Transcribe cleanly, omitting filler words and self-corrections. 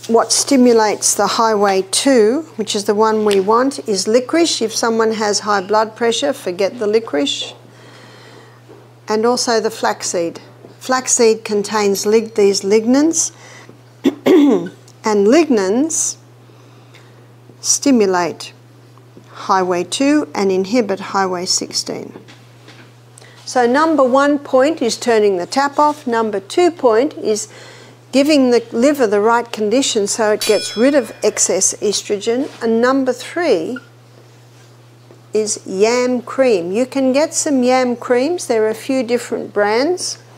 what stimulates the highway 2, which is the one we want, is licorice. If someone has high blood pressure, forget the licorice. And also the flaxseed. Flaxseed contains these lignans, and lignans stimulate highway 2 and inhibit highway 16. So number 1 point is turning the tap off. Number 2 point is giving the liver the right conditions so it gets rid of excess estrogen. And number 3 is yam cream. You can get some yam creams. There are a few different brands.